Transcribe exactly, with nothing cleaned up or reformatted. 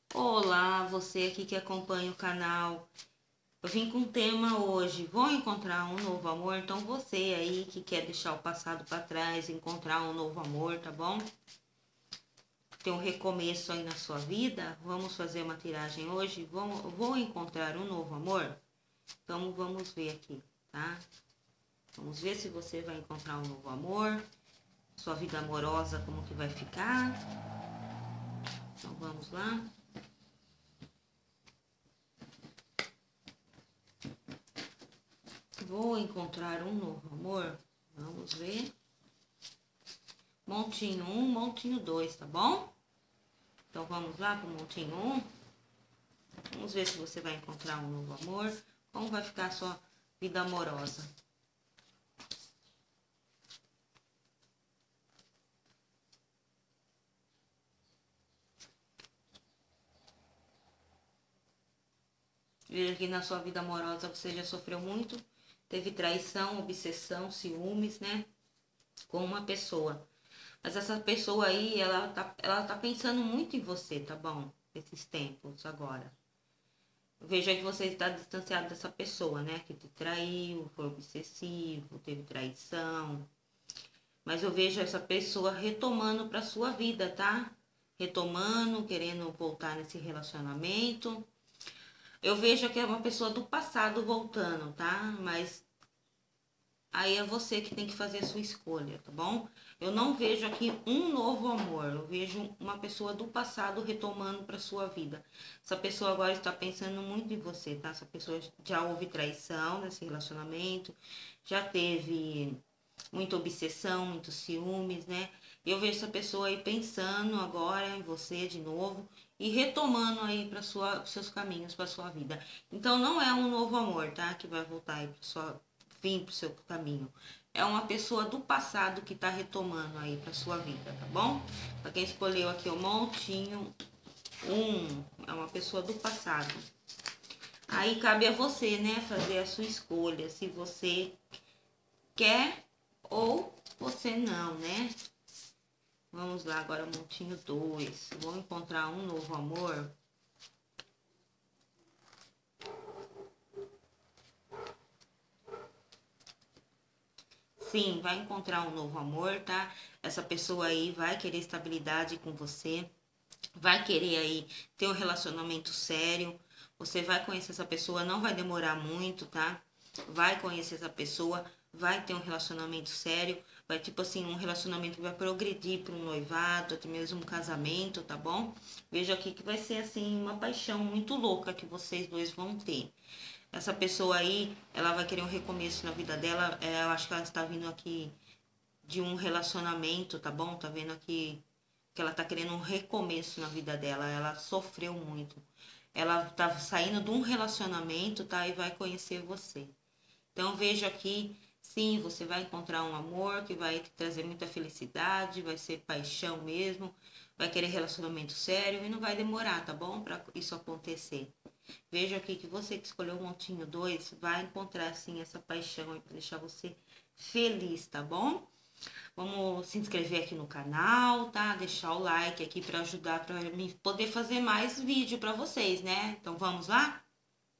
Olá, você aqui que acompanha o canal. Eu vim com um tema hoje. Vou encontrar um novo amor? Então você aí que quer deixar o passado para trás, encontrar um novo amor, tá bom? Tem um recomeço aí na sua vida. Vamos fazer uma tiragem hoje. Vou, vou encontrar um novo amor? Então vamos ver aqui, tá? Vamos ver se você vai encontrar um novo amor. Sua vida amorosa, como que vai ficar? Então vamos lá. Vou encontrar um novo amor? Vamos ver. Montinho um, montinho dois, tá bom? Então vamos lá pro montinho um. Vamos ver se você vai encontrar um novo amor. Como vai ficar a sua vida amorosa? Veja que na sua vida amorosa você já sofreu muito. Teve traição, obsessão, ciúmes, né? Com uma pessoa. Mas essa pessoa aí, ela tá, ela tá pensando muito em você, tá bom? Esses tempos agora. Eu vejo aí que você está distanciado dessa pessoa, né? Que te traiu, foi obsessivo, teve traição. Mas eu vejo essa pessoa retomando pra sua vida, tá? Retomando, querendo voltar nesse relacionamento. Eu vejo que é uma pessoa do passado voltando, tá? Mas aí é você que tem que fazer a sua escolha, tá bom? Eu não vejo aqui um novo amor, eu vejo uma pessoa do passado retomando para sua vida. Essa pessoa agora está pensando muito em você, tá? Essa pessoa já houve traição nesse relacionamento, já teve muita obsessão, muitos ciúmes, né? Eu vejo essa pessoa aí pensando agora em você de novo e retomando aí para sua seus caminhos, para sua vida. Então não é um novo amor, tá? Que vai voltar aí para sua vir pro seu caminho. É uma pessoa do passado que tá retomando aí pra sua vida, tá bom? Pra quem escolheu aqui o montinho um, é uma pessoa do passado. Aí cabe a você, né, fazer a sua escolha, se você quer ou você não, né? Vamos lá agora, montinho dois. Vou encontrar um novo amor. Sim, vai encontrar um novo amor, tá? Essa pessoa aí vai querer estabilidade com você, vai querer aí ter um relacionamento sério. Você vai conhecer essa pessoa, não vai demorar muito, tá? Vai conhecer essa pessoa, vai ter um relacionamento sério, vai tipo assim, um relacionamento que vai progredir para um noivado, até mesmo um casamento, tá bom? Veja aqui que vai ser assim uma paixão muito louca que vocês dois vão ter. Essa pessoa aí, ela vai querer um recomeço na vida dela. É, eu acho que ela está vindo aqui de um relacionamento, tá bom? Tá vendo aqui que ela tá querendo um recomeço na vida dela. Ela sofreu muito. Ela tá saindo de um relacionamento, tá? E vai conhecer você. Então, vejo aqui, sim, você vai encontrar um amor que vai te trazer muita felicidade, vai ser paixão mesmo, vai querer relacionamento sério e não vai demorar, tá bom? Para isso acontecer. Vejo aqui que você que escolheu o montinho dois vai encontrar, sim, essa paixão aí para deixar você feliz, tá bom? Vamos se inscrever aqui no canal, tá? Deixar o like aqui para ajudar para mim poder fazer mais vídeo para vocês, né? Então, vamos lá?